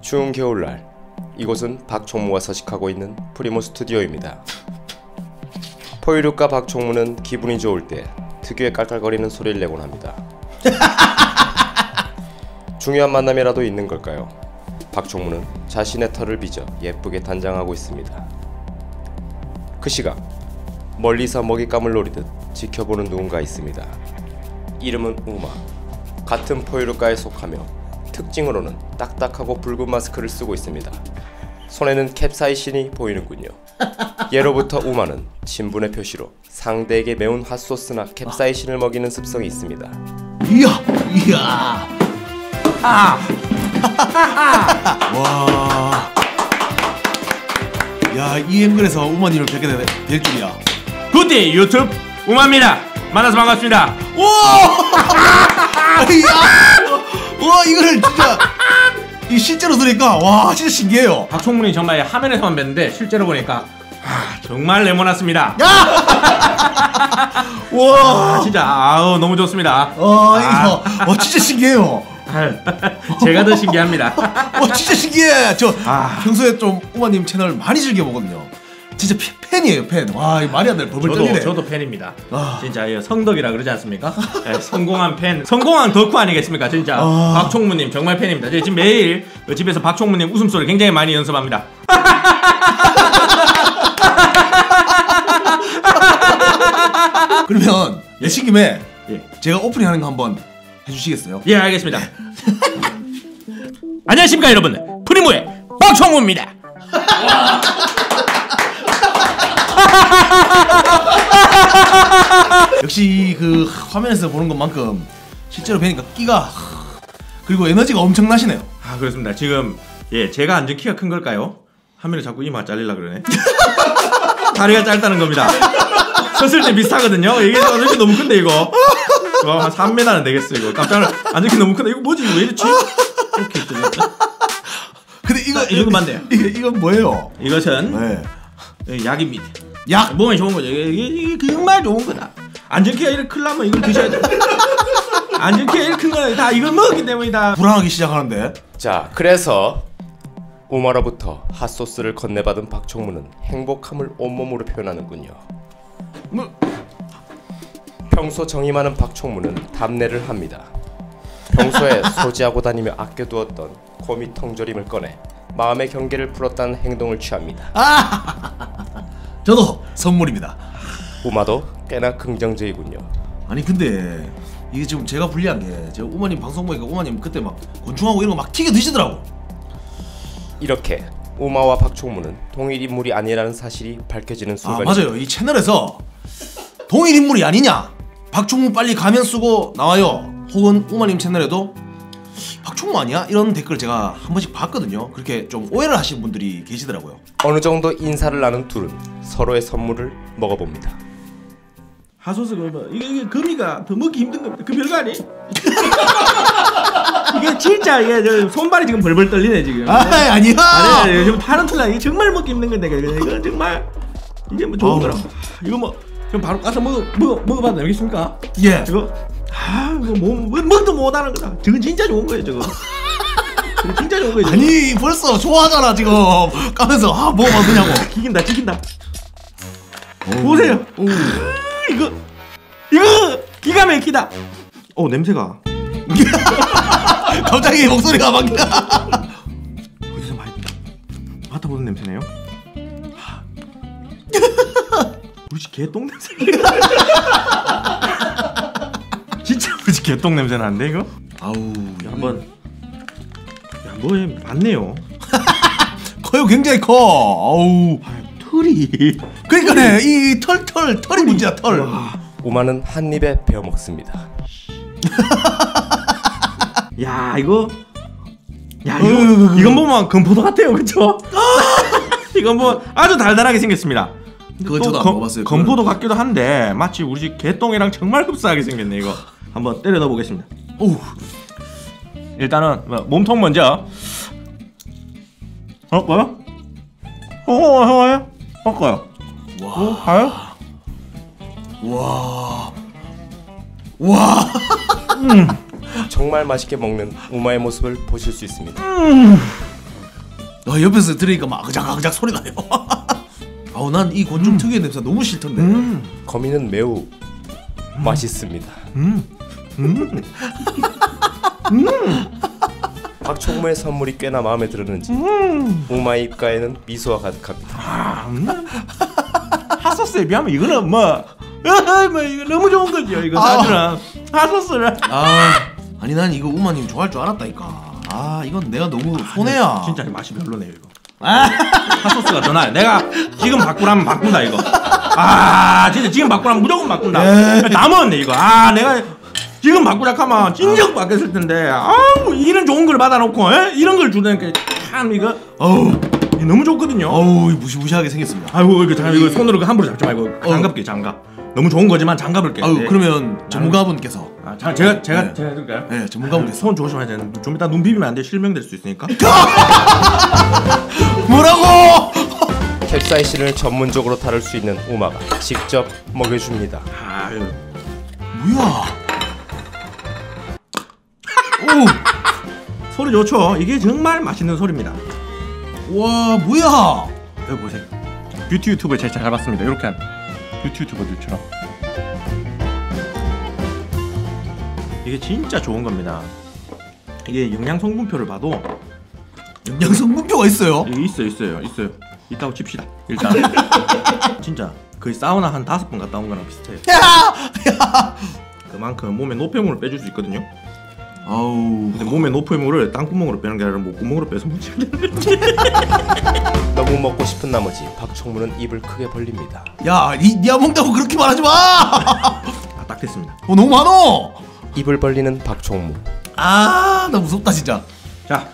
추운 겨울날 이곳은 박총무가 서식하고 있는 프리모 스튜디오입니다. 포유류과 박총무는 기분이 좋을 때 특유의 깔깔거리는 소리를 내곤 합니다. 중요한 만남이라도 있는 걸까요? 박총무는 자신의 털을 빚어 예쁘게 단장하고 있습니다. 그 시각 멀리서 먹잇감을 노리듯 지켜보는 누군가 있습니다. 이름은 우마. 같은 포유류과에 속하며 특징으로는 딱딱하고 붉은 마스크를 쓰고 있습니다. 손에는 캡사이신이 보이는군요. 예로부터 우마는 친분의 표시로 상대에게 매운 핫소스나 캡사이신을 먹이는 습성이 있습니다. 이야 와, 야, 이 앵글에서 우마님을 뵙게 될 줄이야. 굿데이 유튜브 우마입니다. 만나서 반갑습니다. 오! 와, 이거를 진짜 이 실제로 들으니까 와, 진짜 신기해요. 박총무님 정말 화면에서만 뵀는데 실제로 보니까 정말 네모났습니다. 와, 진짜 너무 좋습니다. 이거 진짜 신기해요. 제가 더 신기합니다. 진짜 신기해. 저 평소에 좀 우마님 채널 많이 즐겨보거든요. 진짜 팬이에요, 팬. 와, 말이 안 돼. 벌벌 떨리네. 저도 팬입니다. 진짜 성덕이라 그러지 않습니까? 네, 성공한 팬, 성공한 덕후 아니겠습니까? 진짜 박총무님 정말 팬입니다. 지금 매일 집에서 박총무님 웃음소리 굉장히 많이 연습합니다. 그러면 예신 김에 제가 오프닝 하는 거 한번 해주시겠어요? 예, 알겠습니다. 안녕하십니까 여러분들, 프리모의 박총무입니다. 역시 그 화면에서 보는 것만큼 실제로 뵈니까 끼가, 그리고 에너지가 엄청나시네요. 그렇습니다. 지금 제가 앉은 키가 큰 걸까요? 화면에 자꾸 이마 잘리려 그러네. 다리가 짧다는 겁니다. 섰을 때 비슷하거든요. 이게 앉은 키 너무 큰데 이거. 한 3m는 되겠어 이거. 깜짝 놀라. 앉은 키 너무 큰데 이거 뭐지? 왜 이렇지? 이렇게 있더니. 근데 이거 이 정도만 돼요. 이건 뭐예요? 이것은 약입니다. 약? 몸에 좋은 거죠. 이게 정말 좋은 거다. 앉은 키가 이렇게 크려면 이걸 드셔야 돼. 앉은 키가 이렇게 큰 거는 다 이걸 먹었기 때문이다. 불안하기 시작하는데. 자, 그래서 우마로부터 핫소스를 건네받은 박총무는 행복함을 온몸으로 표현하는군요. 평소 정이 많은 박총무는 답례를 합니다. 평소에 소지하고 다니며 아껴두었던 코미 통조림을 꺼내 마음의 경계를 풀었다는 행동을 취합니다. 저도 선물입니다. 우마도 꽤나 긍정적이군요. 아니 근데 이게 지금 제가 불리한 게, 제가 우마님 방송 보니까 우마님 그때 막 곤충하고 이런 거 막 튀겨 드시더라고. 이렇게 우마와 박총무는 동일 인물이 아니라는 사실이 밝혀지는 순간입니다. 맞아요. 이 채널에서 동일 인물이 아니냐, 박총무 빨리 가면 쓰고 나와요, 혹은 우마님 채널에도 박총무 아니야? 이런 댓글 제가 한 번씩 봤거든요. 그렇게 좀 오해를 하시는 분들이 계시더라고요. 어느 정도 인사를 나눈 둘은 서로의 선물을 먹어봅니다. 핫소스 이게 거미가 더 먹기 힘든 겁니다. 그 별거 아니? 이게 진짜 이게 손발이 지금 벌벌 떨리네 지금. 아니야. 아니 지금 파는 털라 이게 정말 먹기 힘든 건데 이거 정말 이게 뭐 좋은 거라. 이거 뭐 지금 바로 가서 먹어봐도 되겠습니까? 예. 이거 이거 뭐 먹도 못하는 거다. 저건 진짜 좋은 거예요 저거. 저거 진짜 좋은 거예요. 아니 벌써 좋아하잖아 지금. 까면서 먹어봐도 되냐고. 기긴다. 보세요. 이거 기가 막히다. 냄새가. 갑자기 목소리가 막. 어디서 많이 맡아보는 냄새네요. 우리 집 개똥 냄새. 진짜 우리 집 개똥 냄새 나는데 이거? 한번. 뭐에 맞네요. 커요. 굉장히 커. 털이. 그러니까네, 이 털이 문제야, 털. 우마는 한 입에 베어 먹습니다. 이건 보면 건포도 같아요, 그렇죠? 이건 뭐 아주 달달하게 생겼습니다. 그건 저도 안 먹어봤어요. 건포도 같기도 한데 마치 우리 집 개똥이랑 정말 흡사하게 생겼네. 이거 한번 때려 넣어 보겠습니다. 일단은 몸통 먼저. 뭐요? 형아요? 할까요? 가요? 와. 정말 맛있게 먹는 우마의 모습을 보실 수 있습니다. 옆에서 들으니까 막 아그작아그작 소리 나요. 아우 난 이 곤충 특유의 냄새 너무 싫던데. 거미는 매우 맛있습니다. 박총무의 선물이 꽤나 마음에 들었는지 우마의 입가에는 미소가 가득합니다. 핫소스에 비하면 이거는 뭐 이거 너무 좋은 거죠. 이거 사실은 핫소스를. 아니 난 이거 우마님 좋아할 줄 알았다니까. 이건 내가 너무 손해야. 진짜 맛이 별로네요 이거. 핫소스가 더 나아요. 내가 지금 바꾸라면 바꾼다 이거. 진짜 지금 바꾸라면 무조건 바꾼다. 다 먹었네 이거. 내가 지금 바꾸자 하면 진정 바뀌었을 텐데. 이런 좋은 걸 받아놓고 이런 걸 주니까 참 이거 너무 좋거든요. 무시무시하게 생겼습니다. 이거 손으로 함부로 잡지 말고 장갑게 장갑. 너무 좋은 거지만 장갑을 껴. 그러면 전문가분께서. 제가 해줄까요? 네, 전문가분께서. 손 조심해야 되는데 좀 이따 눈 비비면 안 돼. 실명될 수 있으니까. 뭐라고? 캡사이신을 전문적으로 다룰 수 있는 우마가 직접 먹여줍니다. 뭐야? 소리 좋죠? 이게 정말 맛있는 소리입니다. 와 뭐야? 여기 보세요. 뷰티 유튜버 제가 잘 봤습니다. 이렇게 한 뷰티 유튜버들처럼. 이게 진짜 좋은 겁니다. 이게 영양 성분표를 봐도 영양 성분표가 있어요? 있어요. 있다고 칩시다. 일단 진짜 거의 사우나 한 5번 갔다 온 거랑 비슷해요. 야! 그만큼 몸에 노폐물을 빼줄 수 있거든요. 근데 몸에 노폐물을 땅구멍으로 빼는 게 아니라 목구멍으로 빼서 묻히면 되는데. 너무 먹고 싶은 나머지 박총무는 입을 크게 벌립니다. 야, 니가 먹다고 그렇게 말하지 마! 딱 됐습니다. 너무 많어! 입을 벌리는 박총무. 나 무섭다 진짜. 자.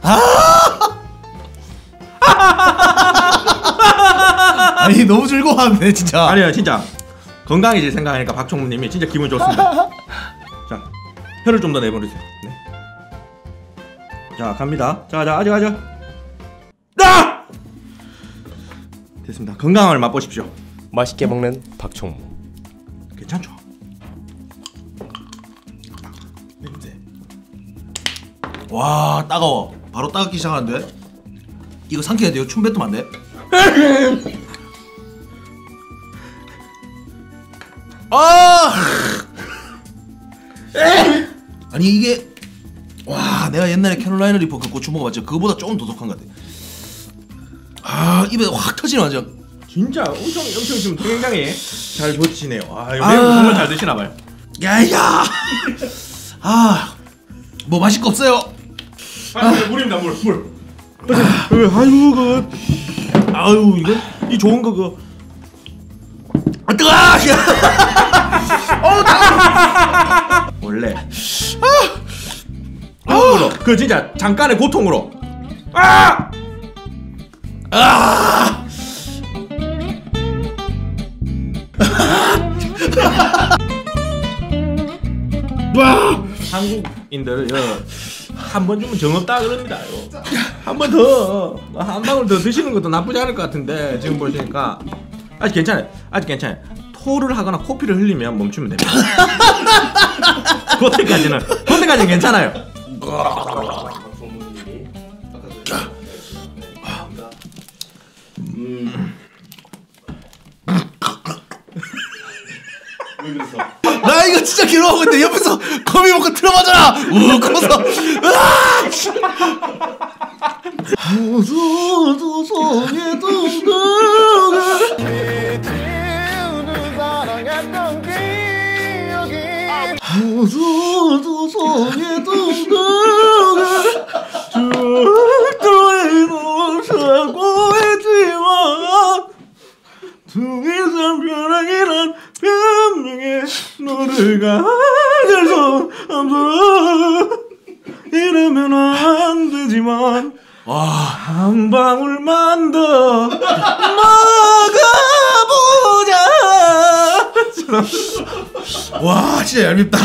아니 너무 즐거워하네 진짜. 아니요 진짜 건강해질 생각하니까 박총무님이 진짜 기분 좋습니다. 자 혀를 좀 더 내버리세요. 네. 자 갑니다. 자 아직 됐습니다. 건강을 맛보십시오. 맛있게 먹는 박총무. 괜찮죠? 와 따가워. 바로 따갑기 시작하는데. 이거 삼켜야 돼요. 춤 뱉으면 안 돼. 아니 이게 와 내가 옛날에 캐롤라이나 리퍼 그 고추 먹어봤죠. 그거보다 조금 더 독한 것 같아. 입에 확 터지네 완전. 진짜 엄청 지금 굉장히 잘 버티시네요. 이거 매운 거 정말 잘 드시나봐요. 야야. 뭐 마실 거 없어요? 물입니다 물. 이거 이 좋은 거 그거. 뜨거! 원래 고통으로 그 진짜 잠깐의 고통으로 한국인들 한 번 주면 정없다 그럽니다. 한 번 더 한 방울 더 드시는 것도 나쁘지 않을 것 같은데 지금 보시니까 아직 괜찮아요. 토를 하거나 코피를 흘리면 멈추면 됩니다. 그때까지는 괜찮아요. 나 이거 진짜 괴로워하고 있는데 옆에서 거미 먹고 들어맞아라. 커서. 무서워도 속에 둥둥을 무서워도 속에 둥둥을 죽도록 살고 있지만 두기산 벼락이란 변명에 너를 가질 수 없어. 이러면 안 되지만 한 방울만 더 먹어보자. 와 진짜 얄밉다.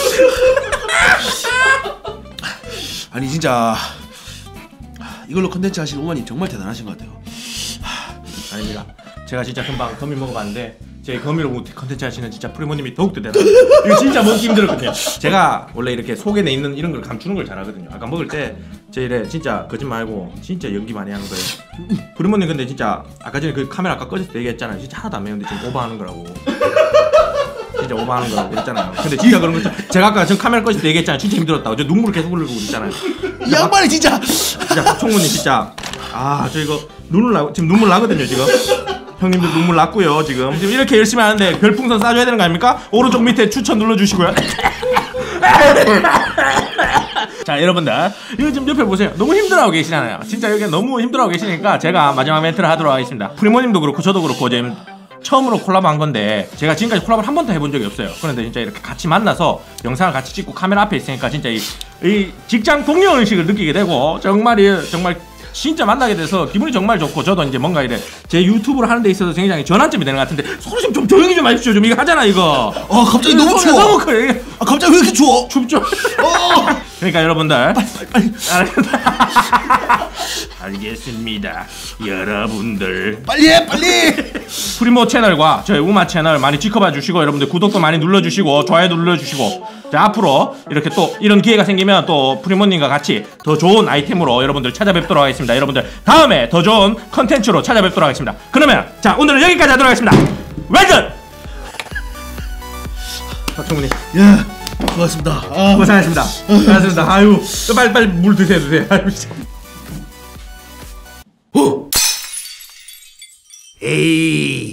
아니 진짜 이걸로 컨텐츠 하신 어머님 정말 대단하신 것 같아요. 아닙니다. 제가 진짜 금방 거미 먹어봤는데 제 거미로 컨텐츠 하시는 진짜 프리모님이 더욱더 대단해요. 이거 진짜 먹기 힘들었거든요. 제가 원래 이렇게 속에 있는 이런 걸 감추는 걸 잘하거든요. 아까 먹을 때 제 이래 진짜 거짓말 말고 진짜 연기 많이 하는 거예요. 프리모님 근데 진짜 아까 전에 그 카메라 아까 꺼졌을 때 얘기했잖아요. 진짜 하나도 안 매운데 지금 오버하는 거라고. 진짜 오버하는 거라고 했잖아요. 근데 진짜 그런 거 제가 아까 전 카메라 꺼질 때 얘기했잖아요. 진짜 힘들었다고. 저 눈물을 계속 흘리고 그랬잖아요. 이 양반이 진짜 진짜 박총무님 진짜 저 이거 지금 눈물 나거든요 지금. 형님들 눈물 났고요 지금 이렇게 열심히 하는데 별풍선 쏴줘야 되는 거 아닙니까? 오른쪽 밑에 추천 눌러주시고요. 자 여러분들 이거 좀 옆에 보세요. 너무 힘들어하고 계시잖아요. 진짜 여기 너무 힘들어하고 계시니까 제가 마지막 멘트를 하도록 하겠습니다. 프리모님도 그렇고 저도 그렇고 지금 처음으로 콜라보 한 건데 제가 지금까지 콜라보를 한 번도 해본 적이 없어요. 그런데 진짜 이렇게 같이 만나서 영상을 같이 찍고 카메라 앞에 있으니까 진짜 이 직장 동료 의식을 느끼게 되고 정말 진짜 만나게 돼서 기분이 정말 좋고 저도 이제 뭔가 이래 제 유튜브를 하는 데 있어서 굉장히 전환점이 되는 것 같은데 소리 좀 조용히 좀 하십시오. 좀 이거 하잖아 이거. 갑자기 너무 추워. 너무 커요. 갑자기 왜 이렇게 추워? 춥죠? 그러니까 여러분들 빨리. 알겠습니다. 여러분들 빨리 해 빨리. 프리모 채널과 저희 우마 채널 많이 지켜봐 주시고 여러분들 구독도 많이 눌러주시고 좋아요도 눌러주시고 자 앞으로 이렇게 또 이런 기회가 생기면 또 프리모님과 같이 더 좋은 아이템으로 여러분들 찾아뵙도록 하겠습니다. 여러분들 다음에 더 좋은 컨텐츠로 찾아뵙도록 하겠습니다. 그러면 자 오늘은 여기까지 하도록 하겠습니다. 완전 박총무님 고맙습니다. 고생하셨습니다. 고생하셨습니다. 아유 빨리 물 드세요. 아유 에이.